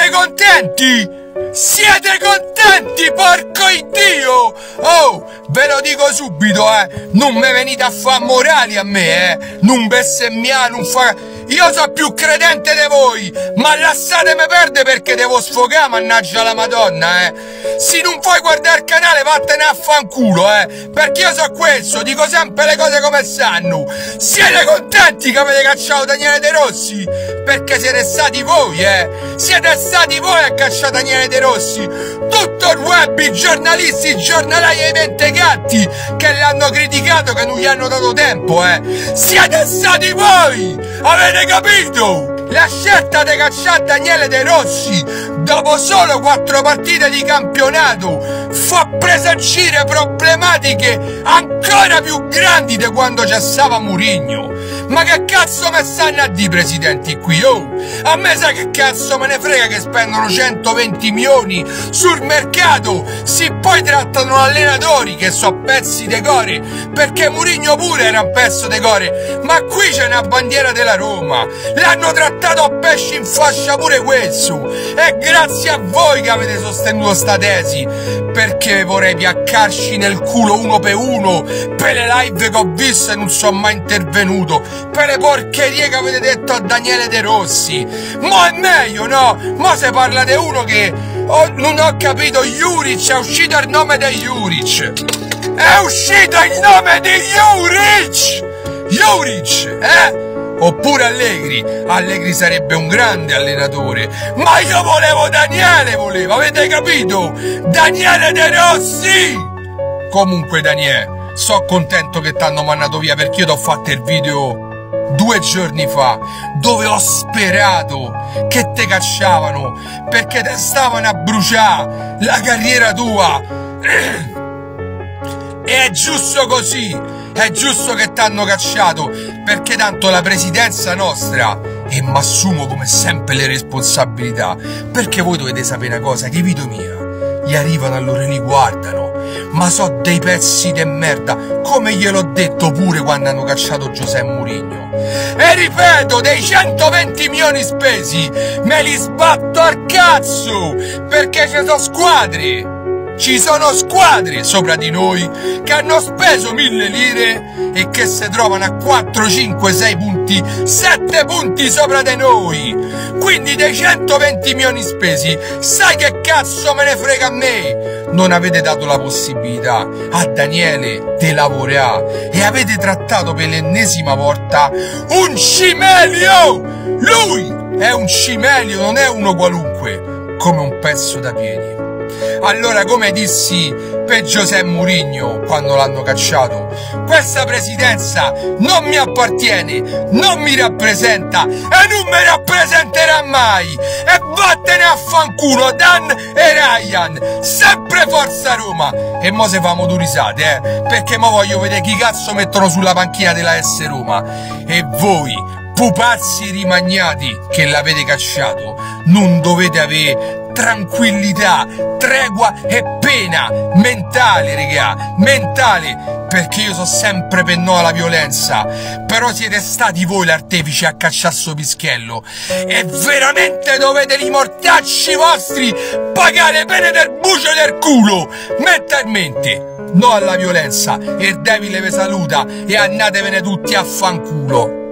Siete contenti? Siete contenti, porco Iddio! Oh, ve lo dico subito, non me venite a fa morali a me, non bestemmiare, non fa... Io so più credente di voi, ma lasciatemi perdere perché devo sfogare, mannaggia la Madonna, Se non vuoi guardare il canale, vattene a fanculo, perché io so questo, dico sempre le cose come stanno. Siete contenti che avete cacciato Daniele De Rossi? Perché siete stati voi, Siete stati voi a cacciare Daniele De Rossi. Tutto il web, i giornalisti, i giornalai e i mentecatti che l'hanno criticato, che non gli hanno dato tempo, Siete stati voi! Avete capito? La scelta di cacciare Daniele De Rossi dopo solo 4 partite di campionato fa presagire problematiche ancora più grandi di quando c'è stava Mourinho. Ma che cazzo me stanno a dire presidenti qui, oh? A me sa che cazzo me ne frega che spendono 120 milioni sul mercato, se poi trattano allenatori che so pezzi de core, perché Mourinho pure era un pezzo de core, ma qui c'è una bandiera della Roma, l'hanno trattato a pesci in fascia pure questo, e grazie a voi che avete sostenuto sta tesi, perché vorrei piaccarci nel culo uno per uno per le live che ho visto e non sono mai intervenuto, per le porcherie che avete detto a Daniele De Rossi. Mo è meglio, no? Mo se parla di uno che non ho capito, Juric, è uscito il nome di Juric, è uscito il nome di Juric, Oppure Allegri sarebbe un grande allenatore, ma io volevo Daniele, avete capito? Daniele De Rossi! Comunque Daniele, so contento che t'hanno mandato via, perché io t'ho fatto il video 2 giorni fa dove ho sperato che te cacciavano, perché te stavano a bruciare la carriera tua. E è giusto così, è giusto che t'hanno cacciato, perché tanto la presidenza nostra, e mi assumo come sempre le responsabilità, perché voi dovete sapere una cosa, che i video mia gli arrivano a loro e li guardano, ma so dei pezzi de merda, come gliel'ho detto pure quando hanno cacciato Giuseppe Mourinho. E ripeto, dei 120 milioni spesi me li sbatto al cazzo, perché ci sono squadre sopra di noi che hanno speso 1000 lire e che si trovano a 4, 5, 6 punti, 7 punti sopra di noi. Quindi dei 120 milioni spesi, sai che cazzo me ne frega a me? Non avete dato la possibilità a Daniele di lavorare e avete trattato per l'ennesima volta un cimelio! Lui è un cimelio, non è uno qualunque, come un pezzo da piedi. Allora, come dissi per Giuseppe Mourinho quando l'hanno cacciato, questa presidenza non mi appartiene, non mi rappresenta e non mi rappresenterà mai, e vattene a fanculo Dan e Ryan, sempre Forza Roma. E mo se famo due risate, perché mo voglio vedere chi cazzo mettono sulla panchina della S Roma. E voi, pupazzi rimagnati che l'avete cacciato, non dovete avere tranquillità, tregua e pena mentale, regà, mentale, perché io so sempre per no alla violenza, però siete stati voi l'artefice a cacciare sto pischello e veramente dovete i mortacci vostri pagare pene del bucio del culo, mentalmente. No alla violenza, il Devil vi saluta e andatevene tutti a fanculo.